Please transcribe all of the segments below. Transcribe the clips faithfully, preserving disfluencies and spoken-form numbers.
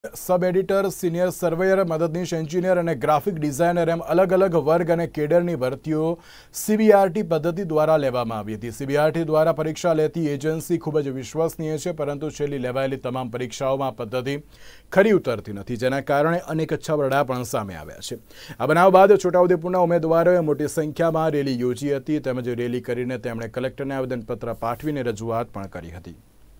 सब editor, senior surveyor, मददनीश engineer और ग्राफिक डिजाइनर एम अलग अलग वर्ग और केडरनी भर्तीओ सीबीआरटी पद्धति द्वारा लेवामां आवी हती। सीबीआरटी द्वारा परीक्षा लेती एजेंसी खूब ज विश्वसनीय है, परंतु छेल्ली लेवायेली तमाम परीक्षाओं में पद्धति खरी उतरती नहीं, जेना कारणे अनेक छबरड़ा पण सामे आव्या छे। आ बनाव बाद छोटाउदेपुरना उमेदवारोए मोटी संख्या में रेली योजी हती, तेमज रेली करीने तेमणे कलेक्टरने आवेदनपत्र पाठवीने रजूआत पण करी हती।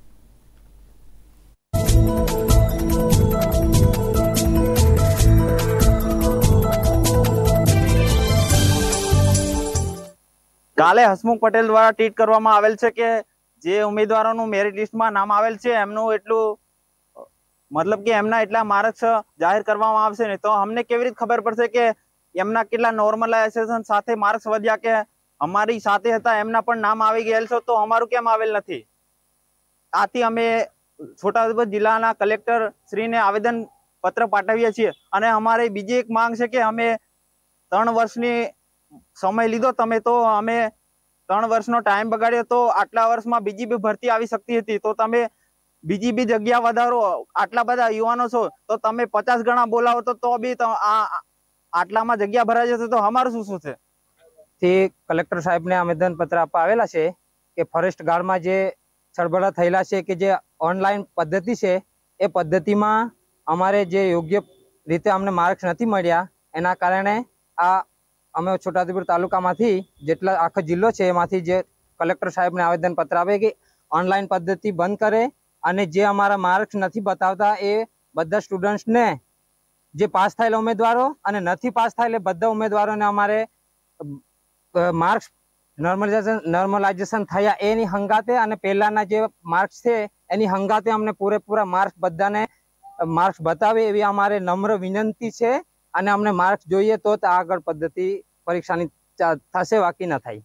काले हसमुख पटेल द्वारा ट्वीट करवामां आवेल छे के जे उम्मीदवारों मेरिट लिस्ट में नाम आवेल छे एमनुं एटलुं मतलब के एमना एटला मार्क्स जाहिर करवामां आवशे ने तो हमने केवी रीते खबर पड़शे के एमना केटला नॉर्मलाइजेशन साथे मार्क्स वध्या के अमारी साथे हता एमना पण नाम आवी गयेल छे तो अमारुं केम आवेल नथी। आथी अमे छोटाउदेपुर जिल्लाना कलेक्टर श्री ने आवेदन पत्र पाठवीए छीए अने अमारी बीजी एक मांग छे के अमे त्रण वर्षनी समय लीधो तमे तो अमे त्रण वर्षनो टाइम बगाड्यो तो आटला वर्षमां बीजी बी भरती आवी शकती हती तो तमे बीजी बी जग्या वधारो। आटला बधा युवानो छो तो तमे पचास गणा बोलावो तो तो बी आटलामां जग्या भराई जशे तो अमारुं शुं शुं छे? થી કલેક્ટર સાહેબને આવેદન પત્ર આપવા આવેલા છે કે ફોરેસ્ટ ગાર્ડમાં જે છળબળા થયેલા છે કે જે ઓનલાઈન પદ્ધતિ છે એ પદ્ધતિમાં અમારે જે યોગ્ય રીતે અમને માર્ક્સ નથી મળ્યા એના કારણે આ અમે છોટાઉદેપુર તાલુકામાંથી જેટલા આખો જિલ્લો છે એમાંથી જે કલેક્ટર સાહેબને આવેદન પત્ર આપે કે ઓનલાઈન પદ્ધતિ બંધ કરે અને જે અમારા માર્ક્સ નથી બતાવતા એ બધા સ્ટુડન્ટ્સને જે પાસ થયેલા ઉમેદવારો અને નથી પાસ થયેલા બધા ઉમેદવારોને અમારે मार्क्स नॉर्मलाइजेशन नॉर्मलाइजेशन थया एनी हंगाते अने पहेलाना जे मार्क्स छे एनी हंगाते अमने पूरेपूरा मार्क्स बधाने मार्क्स बतावे एवी अमारे नम्र विनंती छे अने अमने मार्क्स जोईए तो ज आगळ पद्धति परीक्षानी थशे बाकी न थाय।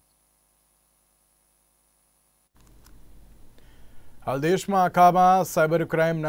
हाल देश में आखामां साइबर क्राइम